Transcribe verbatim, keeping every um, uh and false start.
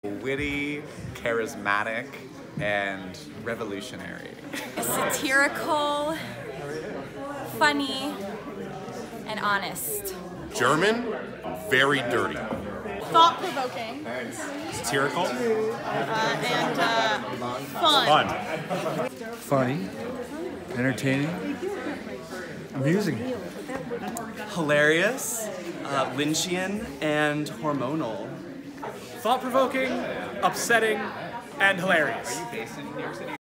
Witty, charismatic, and revolutionary. Satirical, funny, and honest. German, very dirty. Thought-provoking. Satirical. Uh, and uh, fun. Fun. Funny, entertaining, amusing. Hilarious, uh, Lynchian, and hormonal. Thought-provoking, upsetting, and hilarious. Are you based in New York City